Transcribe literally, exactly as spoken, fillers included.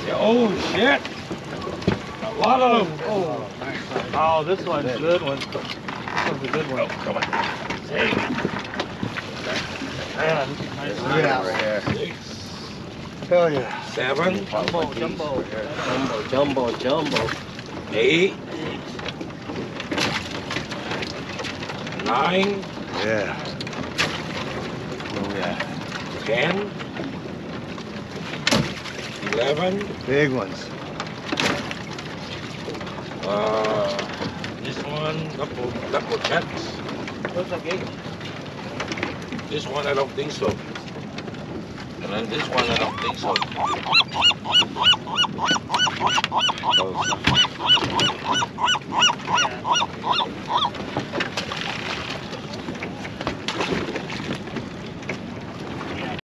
Oh shit! A lot of them. Oh, oh this one's a good one. This one's a good one. Oh, come on. Hey. Yeah, this is nice. Look at that right here. Six. Hell yeah. Seven. Jumbo, jumbo. Jumbo, jumbo, jumbo. Eight. Nine. Yeah. Oh yeah. Ten. Eleven. Big ones. Uh, this one, double, double checks. What's that game? This one, I don't think so. And then this one, I don't think so.